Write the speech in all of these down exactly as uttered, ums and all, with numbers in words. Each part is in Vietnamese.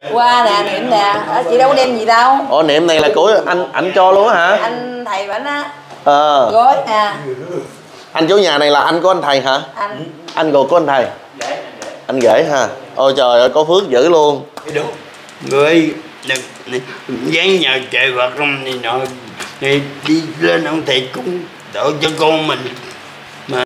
Qua nè, niệm nè, chị đâu có đem gì đâu. Ồ, niệm này là của anh anh cho luôn á hả? Anh thầy bảnh á. Ờ. Gói nè. Anh chủ nhà này là anh của anh thầy hả? Anh. Anh ruột của anh thầy. Anh rể ha. Ôi trời ơi, có phước dữ luôn. Người dán nhờ trời Phật không này nọ thì đi lên ông thầy cũng đổ cho con mình. Mà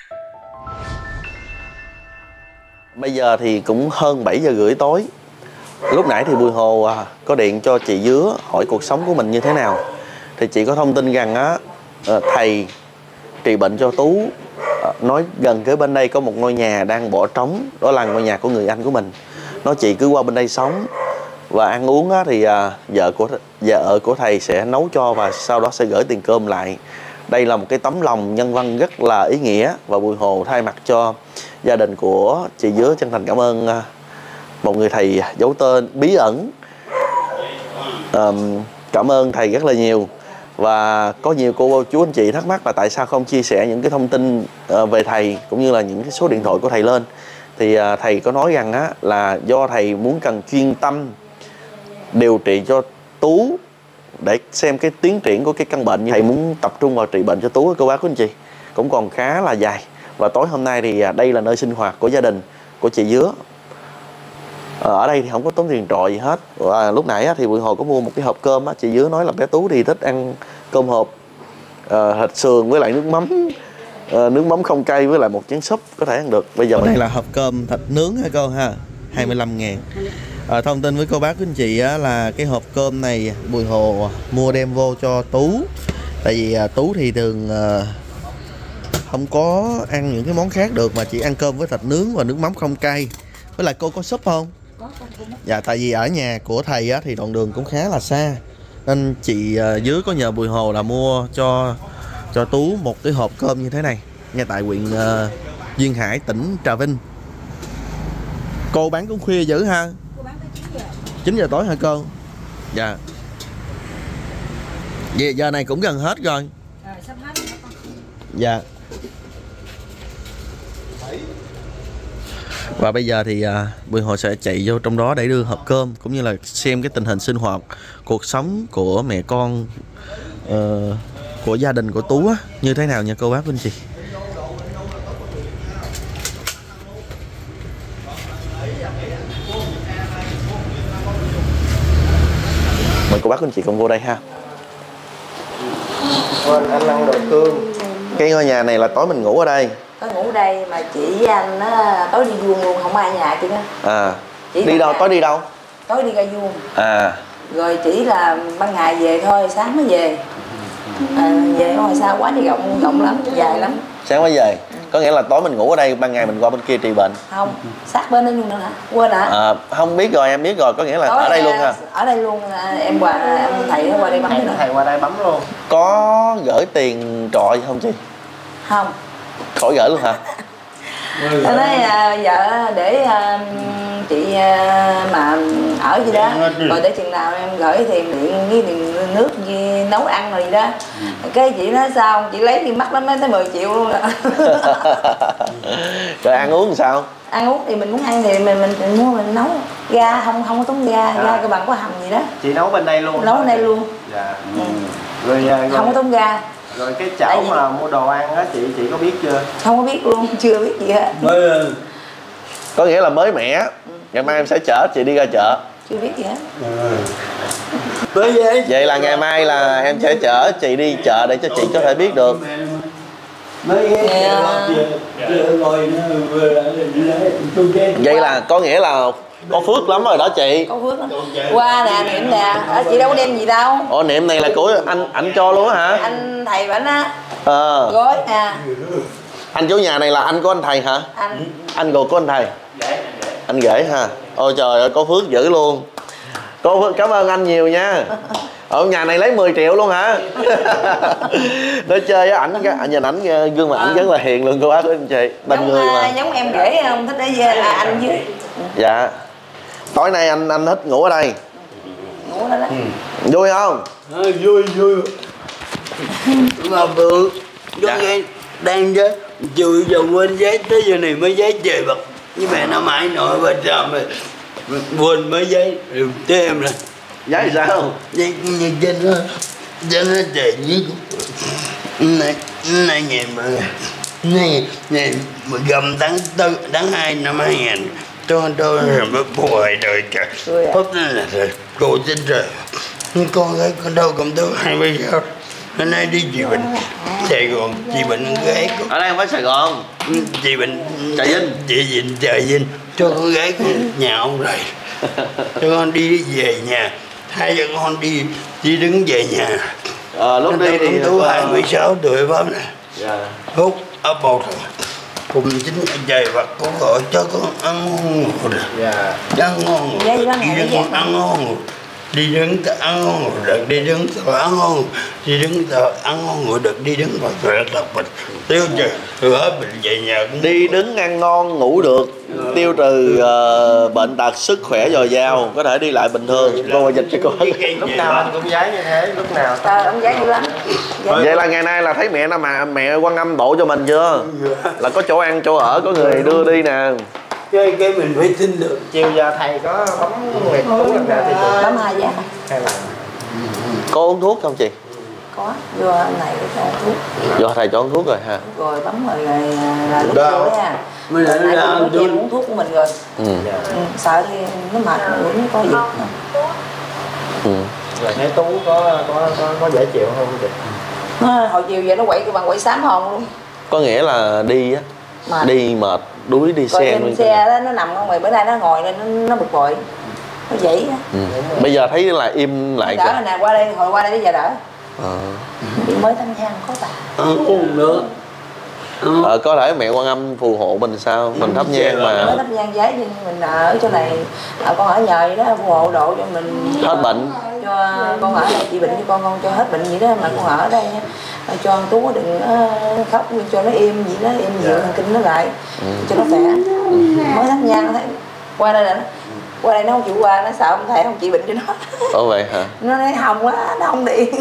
bây giờ thì cũng hơn bảy giờ rưỡi tối. Lúc nãy thì Bùi Hồ à, có điện cho chị Dứa hỏi cuộc sống của mình như thế nào. Thì chị có thông tin rằng á, thầy trị bệnh cho Tú, nói gần kế bên đây có một ngôi nhà đang bỏ trống. Đó là ngôi nhà của người anh của mình. Nói chị cứ qua bên đây sống và ăn uống á, thì à, vợ của vợ của thầy sẽ nấu cho và sau đó sẽ gửi tiền cơm lại. Đây là một cái tấm lòng nhân văn rất là ý nghĩa. Và Bùi Hồ thay mặt cho gia đình của chị Dứa chân thành cảm ơn à, một người thầy giấu tên bí ẩn. à, Cảm ơn thầy rất là nhiều. Và có nhiều cô chú anh chị thắc mắc là tại sao không chia sẻ những cái thông tin về thầy cũng như là những cái số điện thoại của thầy lên. Thì thầy có nói rằng á, là do thầy muốn cần chuyên tâm điều trị cho Tú để xem cái tiến triển của cái căn bệnh. Thầy muốn tập trung vào trị bệnh cho Tú cô bác của anh chị cũng còn khá là dài. Và tối hôm nay thì đây là nơi sinh hoạt của gia đình của chị Dứa. Ở đây thì không có tốn tiền trọ gì hết. Và lúc nãy thì Bùi Hồ có mua một cái hộp cơm á. Chị Dứa nói là bé Tú thì thích ăn cơm hộp, uh, thịt sườn với lại nước mắm, uh, nước mắm không cay với lại một chén súp có thể ăn được. Bây giờ đây là hộp cơm thịt nướng hả cô ha, hai mươi lăm ngàn. À, thông tin với cô bác của anh chị á, là cái hộp cơm này Bùi Hồ mua đem vô cho Tú. Tại vì uh, Tú thì thường uh, không có ăn những cái món khác được mà chỉ ăn cơm với thịt nướng và nước mắm không cay. Với lại cô có súp không? Có, con cũng có. Dạ, tại vì ở nhà của thầy á, thì đoạn đường cũng khá là xa. Nên chị uh, Dứa có nhờ Bùi Hồ là mua cho cho Tú một cái hộp cơm như thế này ngay tại huyện uh, Duyên Hải, tỉnh Trà Vinh. Cô bán cũng khuya dữ ha? Cô bán tới chín giờ. chín giờ tối hả cô? Dạ. Vậy giờ này cũng gần hết rồi. Rồi, sắp hết rồi con. Dạ. Và bây giờ thì à, Bùi Hồ sẽ chạy vô trong đó để đưa hộp cơm cũng như là xem cái tình hình sinh hoạt, cuộc sống của mẹ con, uh, của gia đình của Tú á, như thế nào nha cô bác anh chị. Mời cô bác anh chị cùng vô đây ha. anh ăn đồ cơm. Cái ngôi nhà này là tối mình ngủ ở đây. Có ngủ đây mà chị với anh á, tối đi vuông luôn, không ai nhà chị đó. À, chỉ đi đâu? Tối đi đâu? Tối đi ra vuông. À. Rồi chỉ là ban ngày về thôi, sáng mới về. À, về ngoài xa quá thì rộng, rộng lắm, dài lắm. Sáng mới về. Ừ. Có nghĩa là tối mình ngủ ở đây, ban ngày mình qua bên kia trị bệnh. Không, sát bên đó luôn nữa hả? Quên hả? À, không biết rồi, em biết rồi, có nghĩa là tối ở đây luôn ha. Ở đây luôn, em qua, em thầy qua đây bấm nữa. Thầy qua đây bấm luôn. Có gửi tiền trọ gì không chị? Không. Khỏi gửi luôn hả? Tôi nói uh, vợ để uh, chị uh, mà ở gì đó, rồi để chừng nào em gửi tiền điện với tiền nước với nấu ăn rồi gì đó. Cái chị nói sao chị lấy tiền mắc lắm tới mười triệu luôn rồi. Rồi ăn uống làm sao? Ăn uống thì mình muốn ăn thì mình mình, mình mua mình nấu. Ga không không có tốn ga, à. Ga cái bằng có hầm gì đó. Chị nấu bên đây luôn. Nấu bên đây luôn. Dạ. Ừ. Rồi, rồi không có tốn ga. Rồi cái chảo mà mua đồ ăn á chị chị có biết chưa? Không có biết luôn, chưa biết gì hết. Mới... Có nghĩa là mới mẻ. Ừ. Ngày mai em sẽ chở chị đi ra chợ. Chưa biết gì hết. Ừ. Vậy là ngày mai là em sẽ chở chị đi chợ để cho chị có thể biết được. Vậy là có nghĩa là có phước lắm rồi đó chị. Có phước lắm. Qua nè, niệm nè, chị đâu có đem gì đâu. Ồ, niệm này là của anh anh cho luôn hả? Anh thầy bảnh á. Ờ. Gói nè. Anh chủ nhà này là anh của anh thầy hả? Anh. Anh ruột của anh thầy. Anh rể ha. Ôi trời ơi, có phước dữ luôn. Cô Phước cảm ơn anh nhiều nha. Ở nhà này lấy mười triệu luôn hả? Nói chơi với ảnh, nhìn ảnh gương mặt ảnh rất là hiền luôn cô bác anh chị. Tình người mà. Giống em rể không? Thích để à, anh dưới. Dạ. Tối nay anh anh thích ngủ ở đây. Ngủ ở đây đó. Ừ. Vui không? À, vui vui. Mà vừa dạ. Đang chứ chửi giờ quên giấy tới giờ này mới giấy trời bật với mẹ nó mãi nội và trời mày quên mấy giấy cho em là giấy sao giấy như trên nó trên nó trời với này này ngày mà này này mà gầm tháng tư tháng hai năm hai nghìn cho tôi rồi mới bồi đời trời phất lên là rồi cô trên trời con gái con đâu cầm tôi hai bây giờ hôm nay đi chị Bình Sài Gòn chị Bình gái con ở đây không phải Sài Gòn chị Bình Trà Vinh chị Vinh Trà Vinh cho con gái con nhà ông rồi cho con đi về nhà hai vợ con đi đi đứng về nhà à, lúc đi thì tú hai mươi sáu tuổi phải nè dạ. hút ấp bột cùng chính trời và con gọi cho con ăn ngon ngủ được dạ. ăn ngon ngủ đi đứng ăn ngon ngủ đi đứng ăn ngon ngủ được đi đứng rồi ăn ngon đi đứng rồi ăn ngon ngủ được đi đứng rồi rồi tập mình tiêu trừ rồi hết mình về nhà cũng đi đứng ăn ngon ngủ được tiêu trừ uh, bệnh tật sức khỏe dồi dào có thể đi lại bình thường cô dịch cho cô lúc nào anh cũng giấy như thế lúc nào trời ông giấy dữ lắm giấy. Vậy là ngày nay là thấy mẹ nó mà mẹ Quan Âm độ cho mình chưa là có chỗ ăn chỗ ở có người đưa đi nè chơi cái mình phải tin được chiều giờ thầy có bấm nguyệt tú làm ra thì bấm hai giá hay là có uống thuốc không chị có vô này cho thuốc do thầy cho uống thuốc rồi ha rồi bấm rồi là lúc vô nha mình rồi nãy là cũng uống thuốc của mình rồi ừ. ừ, sợ thì nó mệt nó uống có gì Ừ. là thấy Tú có có có, có dễ chịu không chị nó, hồi chiều giờ nó quậy cái bằng quậy xám hồn luôn Có nghĩa là đi á mệt. đi mệt đuối đi rồi xe trên xe đó nó nằm ở ngoài bữa nay nó ngồi lên nó, nó bực bội nó dậy á ừ. Bây giờ thấy là im lại đỡ rồi nè qua đây hồi qua đây bây giờ đỡ à. đi mới thăm nhang có bà ăn uống nữa Ờ, có thể mẹ Quan Âm phù hộ mình sao mình thắp nhang mới mà thắp nhang giấy nhưng mình ở chỗ này à, con ở nhờ vậy đó phù hộ độ cho mình hết bệnh cho con ở đây chị bệnh cho con con cho hết bệnh vậy đó mà con ở đây cho con Tú đừng uh, khóc cho nó im vậy đó im dịu thần kinh nó lại ừ. cho nó khỏe ừ. mới thắp nhang thấy qua đây là nó qua đây nó không chịu qua nó sợ ông thầy không trị bệnh cho nó Ồ vậy hả nó nói hồng quá nó không đi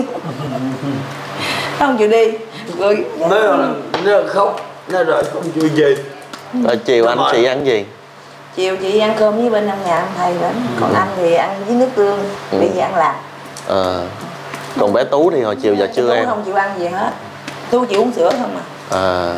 nó không chịu đi rồi nó nó khóc nó rồi không chịu về rồi chiều anh chị ăn gì chiều chị ăn cơm với bên ăn nhà ông thầy nữa còn anh thì ăn với nước tương ừ. bây giờ ăn lạc à. Còn bé Tú thì hồi chiều giờ chưa ăn không chịu ăn gì hết Tú chịu uống sữa không mà à.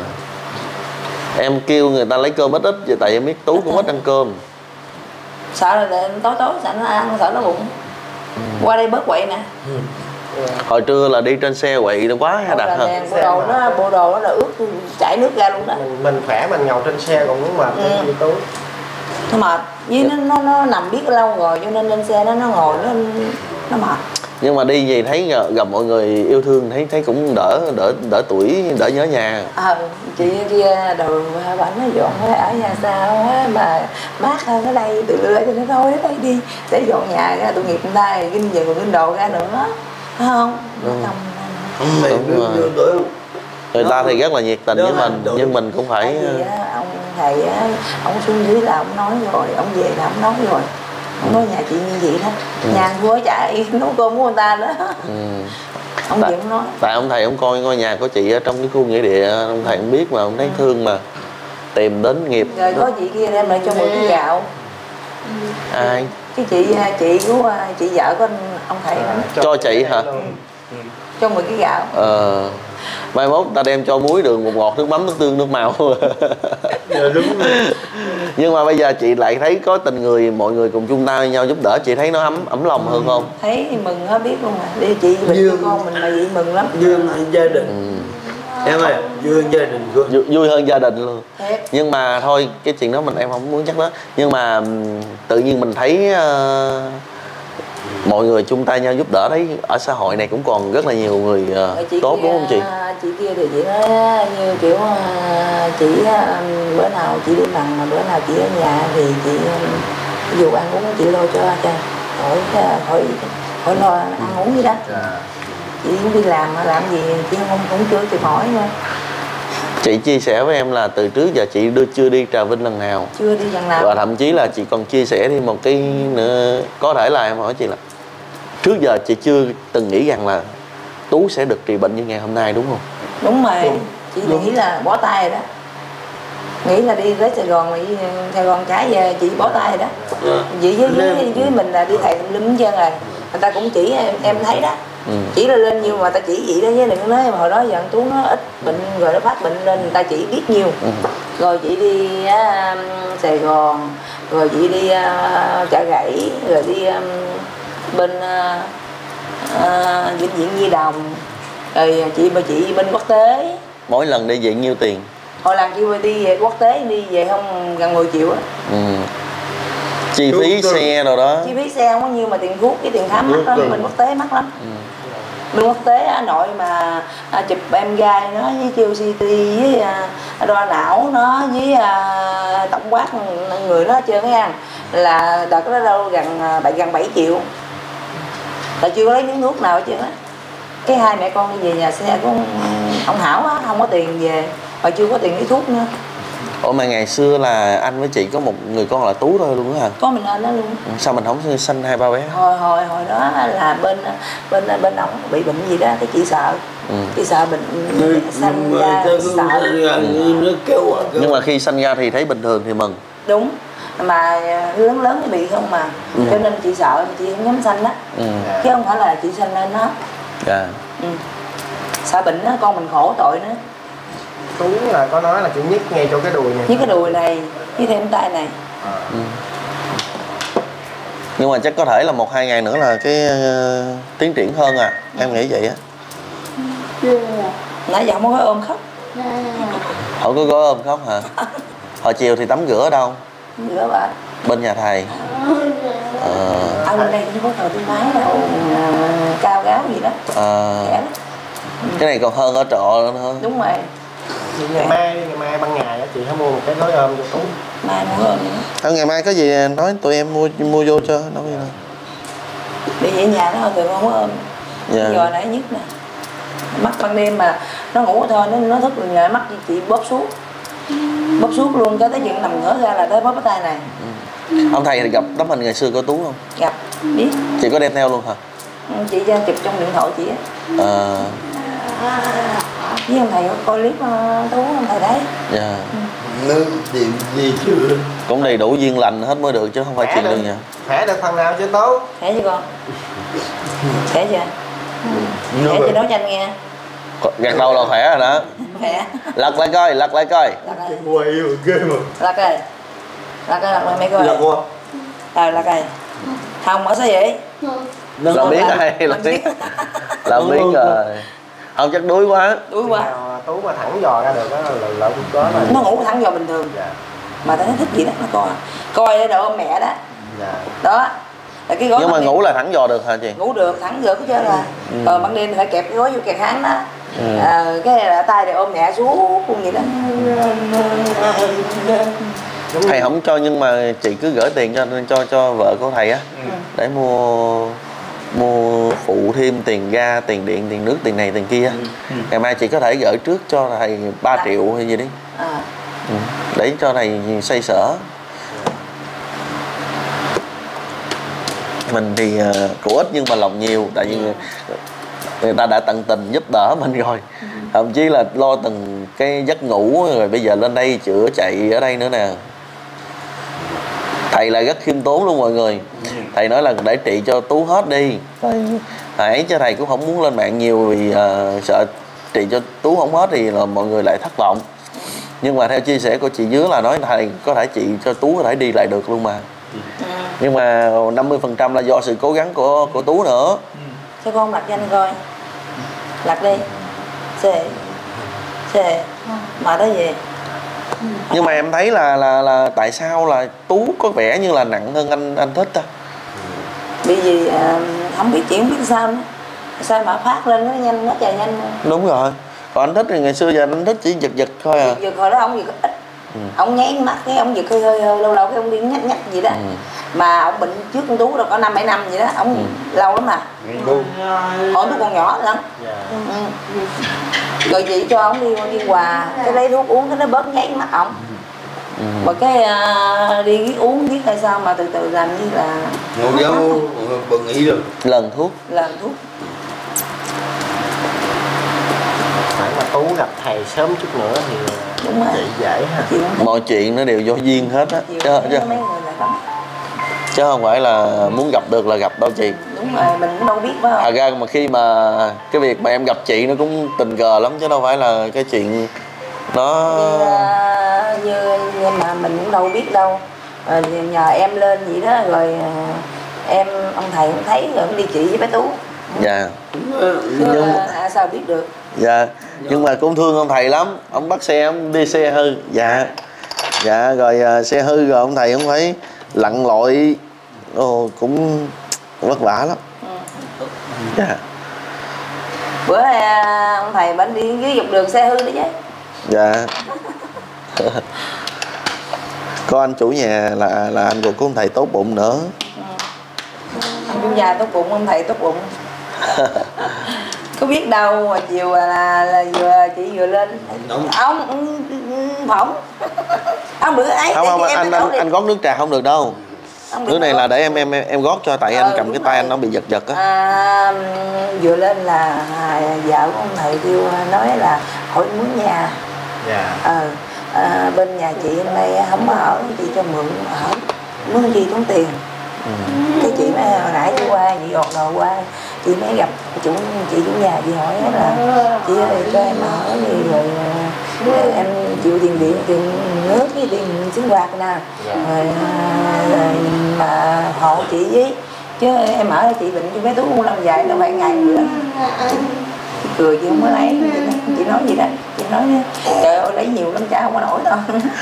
Em kêu người ta lấy cơm ít ít vậy tại em biết Tú cũng ít ăn cơm sợ là để tối tối sợ nó ăn sợ nó bụng ừ. qua đây bớt quậy nè ừ. Hồi trưa là đi trên xe quậy nó quá hay đặt hả bộ đồ nó bộ đồ nó là ướt chảy nước ra luôn đó mình, mình khỏe mình ngồi trên xe còn muốn mệt ừ. như Tú nó mệt với nó, nó nó nằm biết lâu rồi cho nên lên xe nó nó ngồi nó nó mệt nhưng mà đi gì thấy gặp mọi người yêu thương thấy thấy cũng đỡ đỡ đỡ tuổi đỡ nhớ nhà ờ à, chị kia đầu bà nói dọn ở nhà sao á mà mát hơn ở đây tự lựa cho nó thôi ở đây đi để dọn nhà ra tội nghiệp người ta ginh về còn ginh đồ ra nữa phải không ừ. không ông mày biết tuổi không người ta thì rất là nhiệt tình với mình nhưng mình cũng phải á, ông thầy á, ông xuống dưới là ông nói rồi ông về là ông nói rồi ông nói nhà chị như vậy đó ừ. nhà anh vừa chạy nấu cơm của người ta đó ừ. ông tại, gì ông nói tại ông thầy ông coi ngôi nhà của chị ở trong cái khu nghĩa địa ông thầy cũng biết mà ông thấy thương mà tìm đến nghiệp rồi có chị kia đem lại cho mười cái gạo ai cái chị chị của chị vợ của ông thầy đó. Cho chị hả ừ. cho mười cái gạo ờ mai mốt ta đem cho muối đường bột ngọt nước mắm nước tương nước màu dạ, đúng rồi. Nhưng mà bây giờ chị lại thấy có tình người mọi người cùng chung tay nhau giúp đỡ chị thấy nó ấm ấm lòng hơn không thấy mừng hết biết luôn mà đi chị mình cho con mình mà vậy mừng lắm dương gia đình ừ. em ơi vui gia đình luôn vui, vui hơn gia đình luôn Thế. Nhưng mà thôi cái chuyện đó mình em không muốn chắc đó nhưng mà tự nhiên mình thấy uh, mọi người chung tay nhau giúp đỡ đấy ở xã hội này cũng còn rất là nhiều người uh, tốt kia, đúng không chị chị kia thì chị nói như kiểu uh, chị uh, bữa nào chị đi bằng mà bữa nào chị ở nhà thì chị uh, dù ăn uống chị lo cho cho hỏi hỏi hỏi lo ăn uống gì đó chị cũng đi làm mà làm gì chị không cũng chưa chị hỏi nữa chị chia sẻ với em là từ trước giờ chị đưa chưa đi Trà Vinh lần nào chưa đi lần nào và thậm chí là chị còn chia sẻ thêm một cái nữa có thể là em hỏi chị là trước giờ chị chưa từng nghĩ rằng là Tú sẽ được trị bệnh như ngày hôm nay đúng không đúng rồi đúng. chị nghĩ là bó tay rồi đó nghĩ là đi tới Sài Gòn, đi Sài Gòn trái về chị bỏ tay rồi đó. Chị với, với, với mình là đi thầy lum chân rồi, người ta cũng chỉ em, em thấy đó. Ừ. Chỉ là lên nhiều mà ta chỉ vậy đó, với đừng nói hồi đó giờ Tú nó ít bệnh rồi nó phát bệnh lên người ta chỉ biết nhiều. Ừ. Rồi chị đi á, Sài Gòn, rồi chị đi uh, Chợ Gãy, rồi đi um, bên uh, uh, bệnh viện Nhi Đồng, rồi chị bà chị bên quốc tế. Mỗi lần đi viện nhiêu tiền? Hồi lần chị đi về quốc tế đi về không gần mười triệu á. Ừ. Chi phí Đúng xe rồi đó. Chi phí xe không có nhiêu mà tiền thuốc với tiền khám mắc lắm, bên quốc tế mắc lắm. Ừ. Bên quốc tế Hà Nội mà à, chụp em gai nó với chiêu xê tê với à, đo não nó với à, tổng quát người nó hết trơn á, là đợt đó đâu gần bảy gần bảy triệu. Là chưa có lấy miếng thuốc nào hết trơn á. Cái hai mẹ con đi về nhà xe của ông, ông Hảo á, không có tiền về và chưa có tiền lấy thuốc nữa. Ủa mà ngày xưa là anh với chị có một người con là Tú thôi luôn á hả? Có mình anh đó luôn. Sao mình không sanh hai ba bé? Hồi hồi hồi đó là bên bên bên ổng bị bệnh gì đó, cái chị sợ. Ừ. Chị sợ bệnh sanh ra sợ. Ừ. Nhưng mà khi sanh ra thì thấy bình thường thì mừng. Đúng. Mà lớn lớn thì bị không mà. Ừ. Cho nên chị sợ, chị không dám sanh đó. Ừ. Chứ không phải là chị sanh lên nó. Dạ. Ừ. Sợ bệnh đó, con mình khổ tội nữa. Tú là có nói là chị nhức ngay chỗ cái đùi này. Nhức cái đùi này, với thêm tay này. À. Ừ. Nhưng mà chắc có thể là một hai ngày nữa là cái uh, tiến triển hơn à, em nghĩ vậy á. Nãy giờ không có ôm khóc. Không có gói ôm khóc hả? Hồi chiều thì tắm rửa đâu? Rửa bà. Bên nhà thầy. Ờ. À, bên đây cũng có thờ tôi máy đâu, cao gáo gì đó. À. Đó. Cái này còn hơn ở trọ nữa. Đúng rồi. Thì ngày mai, ngày mai ban ngày á chị hãy mua một cái gói ôm cho Tú. Mai mua ôm nữa. Thôi ngày mai có gì nói tụi em mua mua vô cho nói gì đâu. Đi về nhà nó tụi con không có ôm. Dạ. Giờ nãy nhất nè. Mắt ban đêm mà nó ngủ thôi, nó nó thức rồi nhờ mắt chị bóp suốt. Bóp suốt luôn, cái tới chuyện nằm ngửa ra là tới bóp cái tay này. Ừ. Ông thầy gặp tấm hình ngày xưa của Tú không? Gặp, biết. Chị có đem theo luôn hả? Chị ra chụp trong điện thoại chị á. À. Với ông thầy có coi clip Tú, ông thầy đấy. Dạ. Nó tìm gì chưa? Cũng đầy đủ duyên lành hết mới được chứ không phải chuyện đâu nha. Khỏe được phần nào chưa Tú? Khỏe chưa con? Khỏe chưa? Khỏe chưa nấu chanh nghe. Gạt đầu là khỏe rồi đó. Khỏe. Lật lại coi, lật lại coi. Quay rồi ghê mà. Lật rồi. Lật rồi, lật rồi mày coi. Lật qua. Rồi lật rồi. Không, ở sao vậy? Làm biết đây, làm biết. Làm biết rồi. Không chắc đuối quá. Đuối quá. Tú mà thẳng dò ra được đó là lỡ cũng có rồi. Nó ngủ thẳng dò bình thường. Dạ. Mà tao thấy thích gì đó nó coi. Coi để đợi ôm mẹ đó. Dạ. Đó. Là cái gói. Nhưng mà ngủ là thẳng dò được hả chị? Ngủ được, thẳng được hết trơn là. Ừ. Ờ ban đêm thì phải kẹp cái gói vô kẹp háng đó. Ừ. À, cái này là tay để ôm mẹ xuống cùng vậy đó. Thầy không cho nhưng mà chị cứ gửi tiền cho cho cho vợ của thầy á. Ừ. Để mua mua phụ thêm tiền ga, tiền điện, tiền nước, tiền này, tiền kia. Ừ. Ừ. Ngày mai chị có thể gửi trước cho thầy ba triệu hay gì đi. À. Ừ. Để cho thầy xoay sở. Mình thì uh, của ít nhưng mà lòng nhiều. Tại vì người, người ta đã tận tình giúp đỡ mình rồi. Ừ. Thậm chí là lo từng cái giấc ngủ. Rồi bây giờ lên đây chữa chạy ở đây nữa nè. Thầy là rất khiêm tốn luôn mọi người. Thầy nói là để trị cho Tú hết đi. Hãy cho thầy cũng không muốn lên mạng nhiều vì uh, sợ trị cho Tú không hết thì là mọi người lại thất vọng. Nhưng mà theo chia sẻ của chị Dứa là nói thầy có thể trị cho Tú có thể đi lại được luôn mà. Nhưng mà năm mươi phần trăm là do sự cố gắng của của Tú nữa. Cho con đặt danh coi. Lật đi. Xệ. Xệ. Mà đó về. Nhưng mà em thấy là là là tại sao là Tú có vẻ như là nặng hơn anh anh Thích ta? Bởi vì à, không biết chuyện không biết sao nữa. Sao mà phát lên nó nhanh, nó chạy nhanh. Đúng rồi. Còn anh Thích thì ngày xưa giờ anh Thích chỉ giật giật thôi à. Giật giật hồi đó ông giật ít. Ừ. Ông nháy mắt cái ông giật hơi hơi, hơi lâu lâu cái ông đi nhắc nhắc gì đó. Ừ. Mà ông bệnh trước con Tú đâu có năm bảy năm vậy đó, ông ừ. lâu lắm mà. Hồi Tú còn nhỏ lắm. Yeah. Ừ. Rồi chị cho ông đi đi quà, cái lấy thuốc uống cái nó bớt nháy mắt ổng. Ừ. Mà cái uh, đi viết uống viết hay sao mà từ từ làm như là ngồi giáo bận ý rồi. Lần thuốc. Lần thuốc. phải mà Tú gặp thầy sớm chút nữa thì đúng rồi, chị dễ ha. Mọi chuyện nó đều do duyên hết á, chứ, chứ, mấy người là không. chứ không phải là muốn gặp được là gặp đâu chị. Đúng rồi, mình cũng đâu biết phải không? À ra mà khi mà cái việc mà em gặp chị nó cũng tình cờ lắm chứ đâu phải là cái chuyện nó Thì, như, như mà mình cũng đâu biết đâu. À, nhờ em lên vậy đó rồi à, em ông thầy cũng thấy rồi cũng đi chị với bé Tú. dạ. Nhưng à, sao biết được. Dạ, nhưng mà cũng thương ông thầy lắm. Ông bắt xe, ông đi xe hư. Dạ. Dạ, rồi uh, xe hư rồi ông thầy ông phải lặn lội. Ồ, cũng, cũng vất vả lắm. Ừ. Dạ. Bữa à, ông thầy bánh đi dưới dọc đường xe hư đó chứ. Dạ. Có anh chủ nhà là là anh của ông thầy tốt bụng nữa. Ừ. Anh chủ nhà tốt bụng, ông thầy tốt bụng. Có biết đâu mà chiều là, là vừa chị vừa lên ông phỏng ông bữa ấy Không không em anh anh, anh gót nước trà không được đâu. Nước này là để em em em gót cho, tại ờ, anh cầm cái tay anh nó bị giật giật á. À, vừa lên là vợ của ông thầy kêu nói là hỏi mướn nhà. Dạ. Ờ, à, bên nhà chị hôm nay không có ở, chị cho mượn ở, mướn gì tốn tiền. Ừ. Cái chị mới hồi nãy chị qua, chị gọt đồ qua, chị mới gặp chủ chị chủ nhà, chị hỏi là chị ơi cho em ở gì rồi, rồi em chịu tiền điện, tiền nước với tiền sinh hoạt nè, rồi, rồi mà hộ chị với, chứ em ở chị bệnh cho bé Tú cũng làm dài đâu phải ngày nữa. Chị cười chị không có lấy, chị nói gì đó, chị nói trời ơi lấy nhiều lắm cha không có nổi đâu.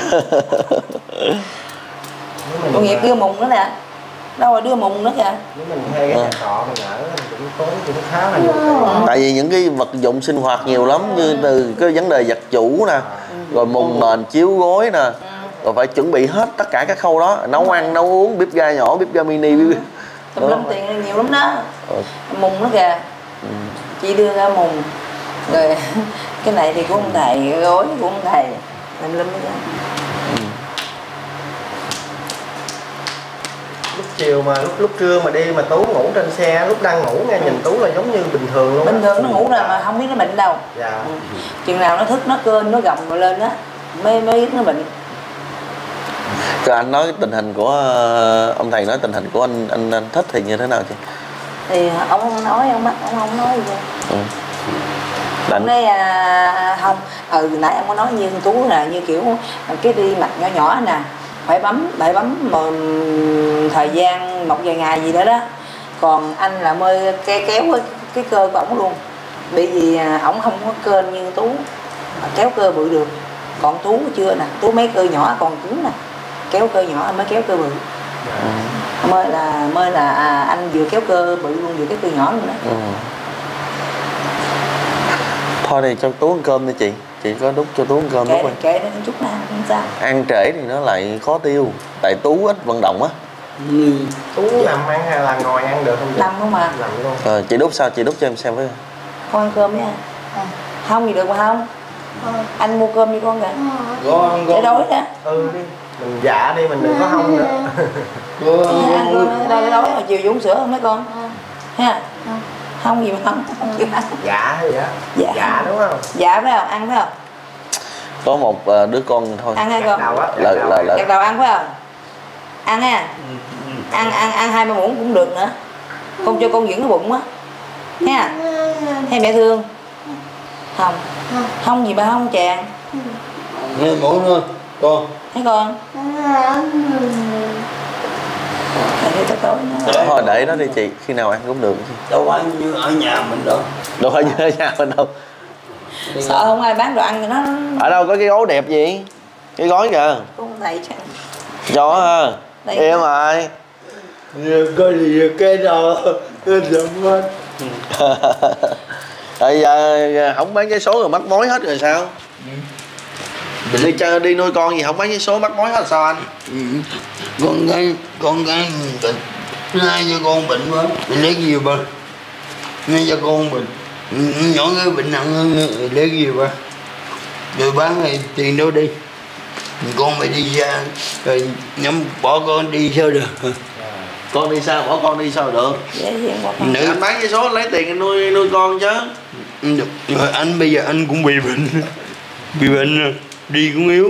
Tội nghiệp đưa mùng nữa nè, đâu rồi đưa mùng nữa kìa. Nếu mình thuê cái nhà trọ mình ở cũng tốn cũng khá là nhiều. Tại vì những cái vật dụng sinh hoạt nhiều lắm, như từ cái vấn đề giặt giũ nè, rồi mùng mền chiếu gối nè, rồi phải chuẩn bị hết tất cả các khâu đó, nấu ăn nấu uống, bếp ga nhỏ, bếp ga mini, bếp... Tùm lum tiền nhiều lắm đó. Mùng nữa kìa. Ừ. Chị đưa ra mùng rồi cái này thì của ông thầy, gối của ông thầy, tùm lum đó. Ừ. Lúc chiều mà lúc lúc trưa mà đi mà Tú ngủ trên xe, lúc đang ngủ nghe nhìn Tú là giống như bình thường luôn. Bình thường nó ngủ rồi mà không biết nó bệnh đâu. Dạ. Ừ. Chừng nào nó thức nó cơn nó gồng rồi lên đó mới mới biết nó bệnh. Rồi anh nói tình hình của ông thầy nói tình hình của anh anh, anh thích thì như thế nào chị? Thì ông không nói, ông bắt ông không nói gì. Ừ. Ông nói à, không, ừ nãy ông có nói như Tú là như kiểu cái đi mặt nhỏ nhỏ nè, phải bấm phải bấm mà thời gian một vài ngày gì đó đó. Còn anh là mới ke kéo cái, cái cơ của ổng luôn, bởi vì ổng không có cơ như Tú kéo cơ bự được, còn Tú chưa nè, Tú mấy cơ nhỏ còn cứng nè, kéo cơ nhỏ mới kéo cơ bự. Ừ. mới là mới là à, anh vừa kéo cơ bự luôn vừa kéo cơ nhỏ luôn đó. Ừ. Thôi thì cho Tú ăn cơm đi chị, chị có đút cho Tú ăn cơm kệ, lúc kệ nó chút nào không sao. Ăn trễ thì nó lại khó tiêu, tại Tú ít vận động á. Ừ. Tú nằm ăn hay là ngồi ăn được không? Nằm không mà. Nằm luôn. Ờ, chị đút sao, chị đút cho em xem với. Con ăn cơm nha. À. Không gì được mà không? À. Anh mua cơm đi con kìa. Con để đói đó. Ừ đi, mình dạ đi, mình đừng có hông nữa. Con ăn cơm đây để đói rồi chiều uống sữa không mấy con? Ha. Không gì mà không. Dạ hay vậy? Dạ. Dạ đúng không? Dạ phải không? Ăn phải không? Có một đứa con thôi. Ăn hay con? Lợi lợi lợi. Gật đầu ăn phải không? Ăn ha. Ăn ăn ăn hai ba muỗng cũng được nữa. Con cho con dưỡng cái bụng á. Ha. Hay mẹ thương? Không. Không gì ba không chàng. Nghe muỗng thôi con. Thấy con? Thôi để đó đi chị, khi nào ăn cũng được. Đâu phải như ở nhà mình đâu. Đâu phải như ở nhà mình đâu. Sợ không ai bán đồ ăn thì nó... Ở đâu có cái gối đẹp gì? Cái gói kìa. Con thầy cho. Cho ha. Em rồi. Có gì cái đó cái giận hết. Tại giờ không bán vé số rồi mắc mối hết rồi sao? Ừ. Mình đi chơi đi nuôi con gì không bán vé số mắc mối hết sao anh? Ừ. Con cái con cái bệnh, nay cho con bệnh quá, mình lấy gì ba? Nay cho con bệnh, nhỏ cái bệnh nặng hơn, lấy gì ba? Rồi bán này tiền đâu đi? Con phải đi ra, rồi nhắm bỏ con đi sao được? Con đi sao bỏ con đi sao được? Dễ dàng bỏ con. Nữ anh bán vé số lấy tiền nuôi nuôi con chứ. rồi anh bây giờ anh cũng bị bệnh, bị bệnh đi cũng yếu,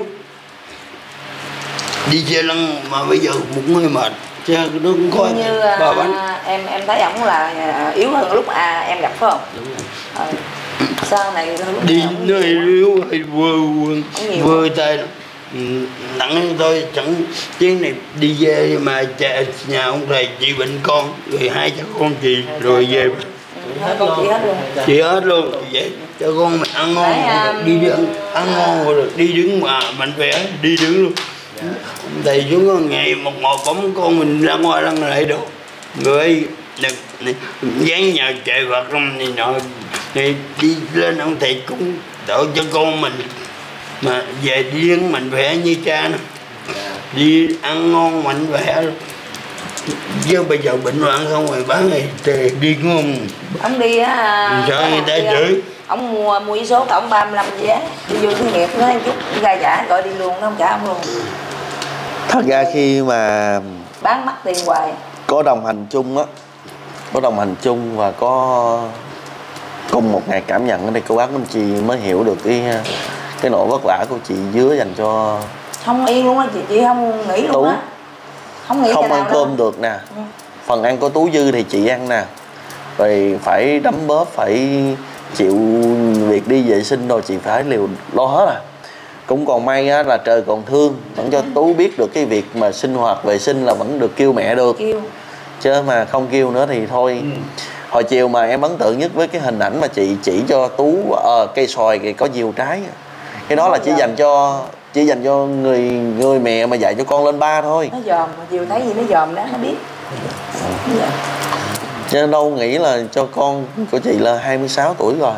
đi xe lăn mà bây giờ cũng hơi mệt, xe nó cũng khó như ba bánh. em em thấy ổng là yếu hơn lúc à, em gặp phải không? Đúng rồi. Ờ. Sau này lúc đi nơi yếu hay vơ vơ tay lắm. Nặng tôi chẳng chuyến này đi về mà cha, nhà ông thầy chị bệnh con rồi hai cháu con chị rồi về hết con chị hết luôn chị hết luôn vậy cho con mình ăn ngon Đấy, um... đi ăn ăn ngon rồi đi đứng mà mạnh khỏe đi đứng luôn thầy xuống có ngày một một bóng con mình ra ngoài lăn lại đâu người dán nhờ chạy vật trong này nọ này đi lên ông thầy cũng đổ cho con mình mà về đi đứng mạnh khỏe như cha nó đi ăn ngon mạnh khỏe luôn chứ bây giờ bệnh hoạn không rồi bán này thì đi ngon ông đi á sợ người ta chửi ông mua mua vé số tổng ba mươi lăm vé đi vô thương nghiệp nói chút ra trả gọi đi luôn nó không trả ông luôn. Thật ra khi mà bán mất tiền hoài có đồng hành chung á, có đồng hành chung và có cùng một ngày cảm nhận ở đây cô bác anh chị mới hiểu được cái cái nỗi vất vả của chị Dứa dành cho không yên luôn á chị chị không nghĩ luôn á không nghĩ không ăn cơm được nè ừ. Phần ăn có Tú dư thì chị ăn nè rồi phải đấm bóp phải chịu việc đi vệ sinh rồi chị phải liều lo hết à. Cũng còn may á, là trời còn thương vẫn cho Tú biết được cái việc mà sinh hoạt vệ sinh là vẫn được kêu mẹ được kêu. Chứ mà không kêu nữa thì thôi. ừ. Hồi chiều mà em ấn tượng nhất với cái hình ảnh mà chị chỉ cho Tú uh, cây xoài thì có nhiều trái. Cái đó là chỉ dành cho chỉ dành cho người người mẹ mà dạy cho con lên ba thôi. Nó dòm mà chiều thấy gì nó dòm đó nó biết. ừ. Chứ đâu nghĩ là cho con của chị là hai mươi sáu tuổi rồi.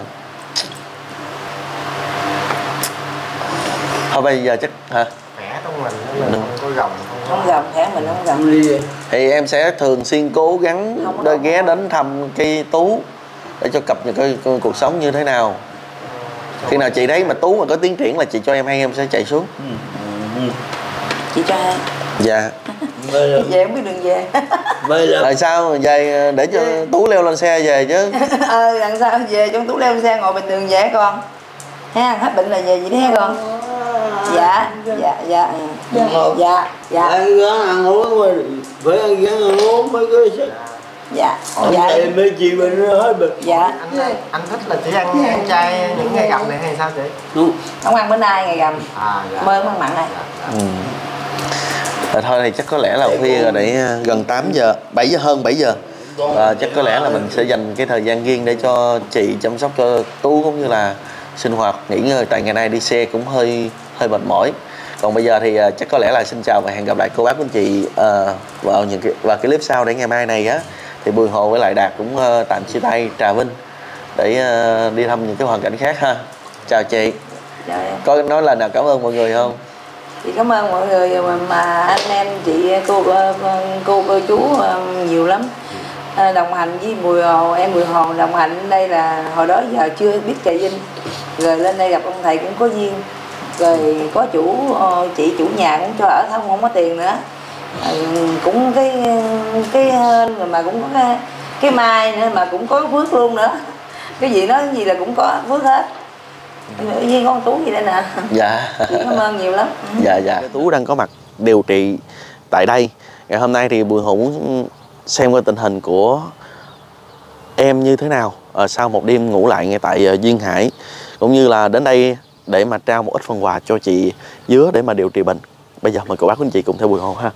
Thôi bây giờ chắc hả? Khỏe trong mình nó là không có gồng không không gồng khỏe mình không gồng. Thì em sẽ thường xuyên cố gắng đôi ghé đến thăm cây Tú để cho cập nhật cái cuộc sống như thế nào. Khi nào chị thấy mà Tú mà có tiến triển là chị cho em hay em sẽ chạy xuống. Chị cho hay. Dạ. Về không biết đường về. Tại sao về để cho Tú leo lên xe về chứ. Ờ làm sao về cho Tú leo lên xe ngồi bình thường về con. Ha, hết bệnh là về vậy đấy con. Dạ, dạ, dạ. Dạ, dạ. Dạ. Ăn gắn ăn uống rồi, phải ăn gắn ăn uống mới có sức. Dạ. Dạ. Tại mấy chị bệnh hết bệnh. Dạ. Anh, anh thích là chỉ ăn, ăn chay những ngày rằm này hay sao chị? Đúng. Không ăn bữa nay ngày rằm. À, dạ. Mơ ăn mặn này. Ừ. Rồi thôi thì chắc có lẽ là khuya rồi để gần tám giờ, bảy giờ hơn bảy giờ. Và chắc có lẽ là mình sẽ dành cái thời gian riêng để cho chị chăm sóc cho Tú cũng như là sinh hoạt nghỉ ngơi, tại ngày nay đi xe cũng hơi hơi mệt mỏi. Còn bây giờ thì uh, chắc có lẽ là xin chào và hẹn gặp lại cô bác của anh chị uh, vào những cái vào cái clip sau để ngày mai này á thì Bùi Hồ với lại Đạt cũng uh, tạm chia tay Trà Vinh để uh, đi thăm những cái hoàn cảnh khác ha. Chào chị. Chào em. Có nói lời nào cảm ơn mọi người không? Chị cảm ơn mọi người mà, mà anh em chị cô cô cô chú nhiều lắm đồng hành với Bùi Hồ, em Bùi Hồ đồng hành đây là hồi đó giờ chưa biết Trà Vinh, rồi lên đây gặp ông thầy cũng có duyên, rồi có chủ chị chủ nhà cũng cho ở không không có tiền nữa, cũng cái cái hên mà cũng có cái, cái mai nữa mà cũng có phước luôn nữa, cái gì nói gì là cũng có phước hết. Với con Tú gì đây nè. Dạ. Chị cảm ơn nhiều lắm. Dạ dạ. Tú đang có mặt điều trị tại đây. Ngày hôm nay thì Bùi Hồ muốn xem qua tình hình của em như thế nào à, sau một đêm ngủ lại ngay tại uh, Duyên Hải, cũng như là đến đây để mà trao một ít phần quà cho chị Dứa để mà điều trị bệnh. Bây giờ mời cô bác của anh chị cùng theo Bùi Hồ ha.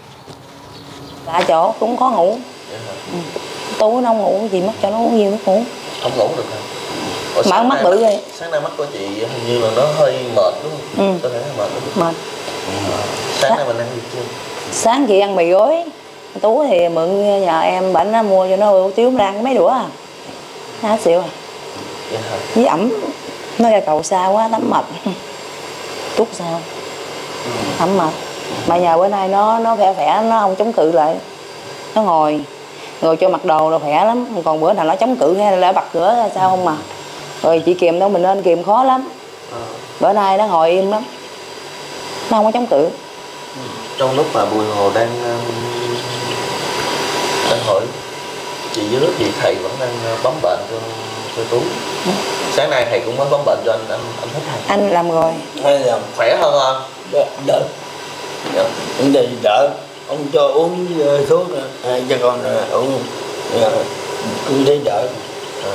Dạ chỗ cũng có ngủ. Ừ. Tú nó không ngủ gì mất cho nó uống nhiều nước ngủ. Không ngủ được hả? Mở mắt bự rồi. Sáng nay mắt của chị hình như là nó hơi mệt đúng không? Ừ. Có thể là mệt đúng không? Mệt. Ừ. Sáng nay mình ăn gì chưa? Sáng chị ăn mì gói. Tú thì mượn nhà em bệnh nó mua cho nó hủ tiếu nó ăn mấy đũa à. Nó xỉu à. Dạ. Với ẩm nó ra cầu xa quá tắm mệt. Trút sao? Ừ. Ẩm mệt. Mà nhà bữa nay nó nó khỏe khỏe, nó không chống cự lại. Nó ngồi ngồi cho mặc đồ là khỏe lắm, còn bữa nào nó chống cự hay là bật cửa ra sao không mà. Rồi chị kìm đâu mình lên kìm khó lắm. À. Bữa nay nó ngồi im lắm, nó không có chống cự. Trong lúc mà Bùi Hồ đang đang hỏi chị dưới nước thì thầy vẫn đang bấm bệnh cho cho Tú. Sáng nay thầy cũng mới bấm bệnh cho anh anh anh thích thầy. Anh làm rồi. Hay là Khỏe hơn không? đỡ, đỡ. Dạ. Vấn đề đỡ. Ông cho uống thuốc hai cho con rồi uống cũng thấy đỡ. À.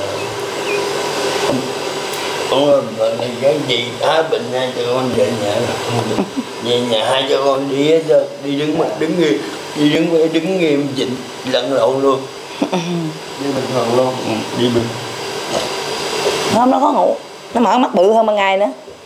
Ông bệnh này cái gì á bệnh hai cho con về nhà về nhà hai cho con đi hết rồi, đi đứng mà đứng nghiêm đi đứng đứng nghiêm chỉnh lẫn lộn luôn. Đi bình thường luôn. Ừ, đi bình. Hôm nó khó ngủ, nó mở mắt bự hơn ban ngày nữa.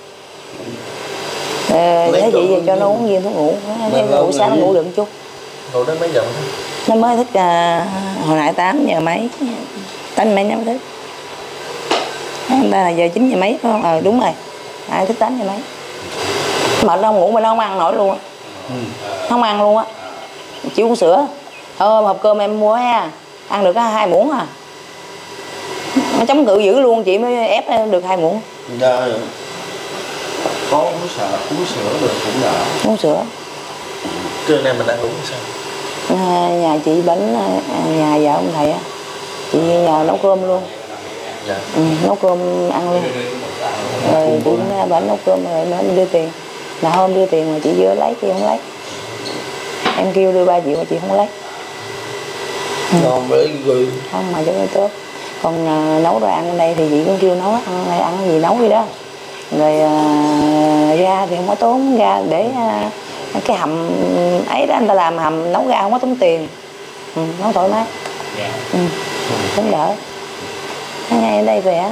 Ờ, thế chị về cho nó uống viên thuốc ngủ, buổi sáng nó ngủ được một chút. Ngủ đến mấy giờ mới thức? Nó mới thức uh, hồi nãy tám giờ mấy, tám mấy nó mới thức. Hôm ta là giờ chín giờ mấy phải không? Ờ đúng rồi, ai thức tám giờ mấy. Mệt nó không ngủ mà nó không ăn nổi luôn á. Ừ. Không ăn luôn á. Chịu uống sữa. Thôi hộp cơm em mua ha, ăn được có hai muỗng à. Nó chống cự dữ luôn, chị mới ép được hai muỗng. Đó. Có uống sữa, uống sữa được cũng đỡ. Uống sữa. Trưa nay mình ăn uống sao? À, nhà chị bánh nhà vợ ông thầy á, chị nhờ nấu cơm luôn. Dạ. Ừ, nấu cơm ăn luôn. Rồi chị cũng bánh nấu cơm rồi nó đưa tiền. Là hôm đưa tiền mà chị vừa lấy chị không lấy. Em kêu đưa ba triệu mà chị không lấy. Còn với người Không mà cho nó tốt. Còn à, nấu đồ ăn ở đây thì chị cũng kêu nấu ăn này ăn gì nấu đi đó. Rồi à, ra thì không có tốn, ra để à, cái hầm ấy đó anh ta làm hầm nấu ra không có tốn tiền. Ừ, nấu thoải mái. Ừ, cũng đỡ. Ngay ở đây rẻ.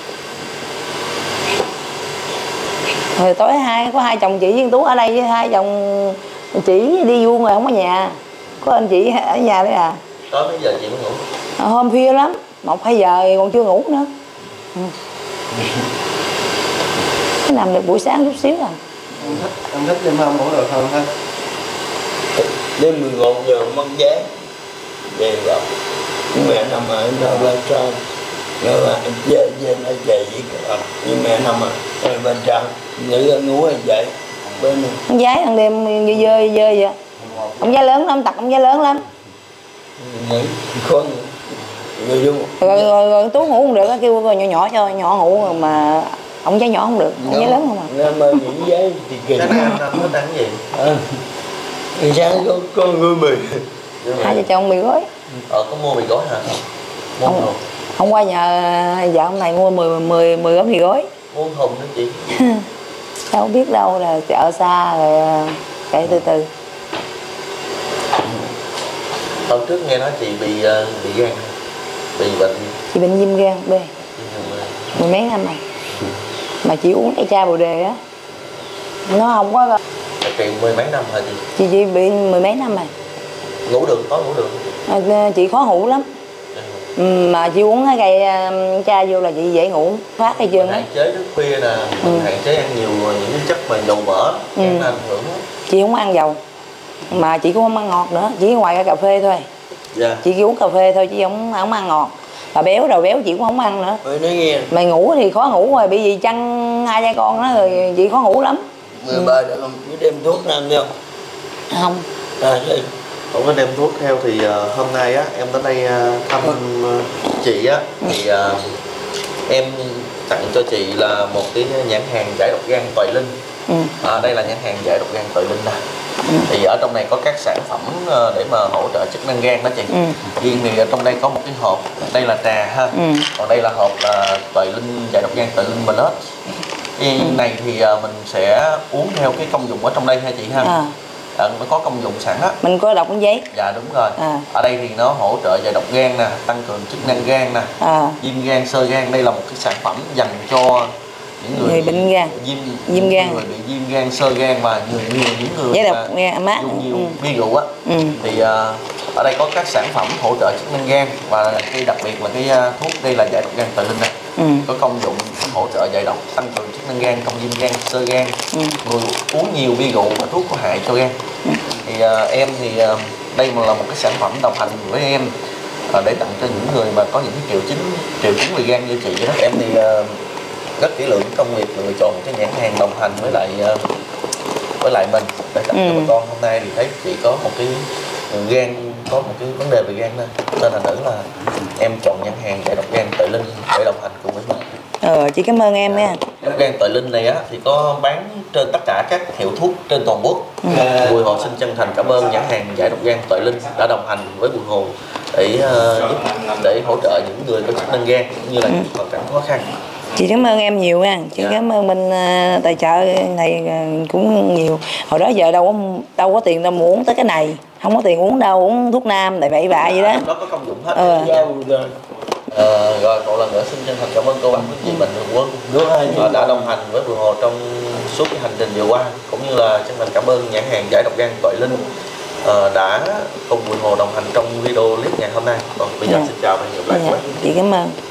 Rồi tối hai có hai chồng chị với Tú ở đây với hai chồng chị đi vuông rồi không có nhà. Có anh chị ở nhà đấy à. Tối mấy giờ chị mới ngủ? À, hôm khuya lắm, một hai giờ còn chưa ngủ nữa. Ừ. Cái nằm được buổi sáng chút xíu à. Em thích, em thích đêm hôm ngủ được hơn ha. đêm mười một giờ mất vé về gặp mẹ nằm ở đâu bên trong rồi là về về nó về gì cả nhưng mẹ nằm ở bên trong nữ ngủ ở dậy bên Ông giái thằng đêm dơ dơ dơ vậy. Ông giái lớn lắm, tật ông giái lớn lắm. nữ con người dung Rồi, rồi, rồi Tú ngủ không được, kêu nhỏ nhỏ cho nhỏ ngủ mà ông giái nhỏ không được, ông giái lớn không à. nên mà những giấy thì kì Sáng nay anh anh thích ăn cái gì? à, sáng có có người mì Hai vợ chồng mì gói. Ờ có mua mì gói hả? Mua Hôm, không? hôm qua nhà vợ ông này mua mười mười mười gói mì gói. Mua thùng đó chị. Sao không biết đâu, là chợ xa rồi chạy từ từ. Hôm trước nghe nói chị bị uh, bị gan, bị bệnh. Chị bệnh viêm gan B mười mấy năm rồi. Mà chị uống cái cha bồ đề á, nó không có. Chị mười mấy năm hả chị? Chị chị bị mười mấy năm rồi. Ngủ được, tối ngủ được. À, chị khó ngủ lắm. Ừ, mà chị uống cái cây cha vô là chị dễ ngủ phát hay chưa á. Hạn chế thức khuya nè, ừ. hạn chế ăn nhiều những cái chất mà dầu mỡ, ừ. Nó ảnh hưởng. Chị không ăn dầu, mà chị cũng không ăn ngọt nữa, chỉ ngoài cái cà phê thôi. Dạ. Chị chỉ uống cà phê thôi chứ không không ăn ngọt. Và béo đầu béo chị cũng không ăn nữa. nói nghe Mày ngủ thì khó ngủ rồi, bị gì chăn hai cha con đó rồi chị khó ngủ lắm. mười ba đã không có đem thuốc nam theo Không. à vậy. Không có đem thuốc theo thì uh, hôm nay á em tới đây uh, thăm uh, chị á thì uh, em tặng cho chị là một cái nhãn hàng giải độc gan Toại Linh. Ừ. À, đây là nhãn hàng giải độc gan Toại Linh nè. Ừ. Thì ở trong này có các sản phẩm uh, để mà hỗ trợ chức năng gan đó chị. Ừ. Riêng thì ở trong đây có một cái hộp, đây là trà ha. Ừ. Còn đây là hộp uh, Toại Linh giải độc gan Toại Linh Plus. Cái ừ. này thì uh, mình sẽ uống theo cái công dụng ở trong đây ha chị ha. À. À, nó có công dụng sẵn á. Mình có đọc giấy. Dạ đúng rồi. À. Ở đây thì nó hỗ trợ giải độc gan nè, tăng cường chức năng gan nè, à. viêm gan, xơ gan. Đây là một cái sản phẩm dành cho những người, người bệnh gan, viêm, viêm gan, người bị viêm gan, xơ gan và nhiều nhiều những người giải độc gan mát, dùng nhiều ừ. bia rượu á. Ừ. Thì uh, ở đây có các sản phẩm hỗ trợ chức năng gan và cái đặc biệt là cái uh, thuốc đây là giải độc gan Toại Linh này. Ừ. Có công dụng hỗ trợ giải độc, tăng cường chức năng gan, không viêm gan, xơ gan. Ừ. Người uống nhiều bia rượu và thuốc có hại cho gan. Ừ. Thì uh, em thì uh, đây là một cái sản phẩm đồng hành với em uh, để tặng cho những người mà có những cái triệu chứng triệu chứng về gan như chị đó. Em thì uh, rất kỹ lưỡng trong việc lựa chọn cái nhãn hàng đồng hành với lại uh, với lại mình để tặng ừ. cho bà con. Hôm nay thì thấy chị có một cái gan có một cái vấn đề về gan thôi, nên là nữ là em chọn nhãn hàng giải độc gan Tuệ Linh để đồng hành cùng với mình. Ờ, chị cảm ơn em nha. Độc gan Tuệ Linh này á thì có bán trên tất cả các hiệu thuốc trên toàn quốc. Ừ. Bùi Hồ xin chân thành cảm ơn nhãn hàng giải độc gan Tuệ Linh đã đồng hành với Bùi Hồ để uh, giúp để hỗ trợ những người có chức năng gan cũng như là những hoàn cảnh khó khăn. Chị cảm ơn em nhiều nha, chị dạ. Cảm ơn bên uh, tài trợ này uh, cũng nhiều. Hồi đó giờ đâu có đâu có tiền đâu mà uống tới cái này, không có tiền uống đâu, uống thuốc nam tại bậy bạ vậy đó. Nó có công dụng hết. Ừ. Dạ. Ờ, rồi một lần nữa xin chân thành cảm ơn cô bạn quý vị Mạnh Thường Quân uh, đã đồng hành với Bùi Hồ trong suốt cái hành trình vừa qua, cũng như là chân thành cảm ơn nhãn hàng giải độc gan Tuệ Linh uh, đã cùng Bùi Hồ đồng hành trong video clip ngày hôm nay. Còn bây giờ dạ. Xin chào và hẹn gặp lại. Dạ. Chị cảm ơn.